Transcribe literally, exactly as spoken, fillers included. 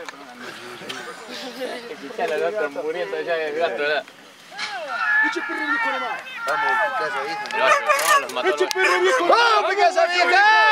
El Chichalo, el otro muriendo ya de gato, ¿verdad? ¡Eche perro viejo nomás! Vamos, Picasa vieja. El otro, no, los mató. ¡Eche perro viejo! ¡Vamos, Picasa vieja!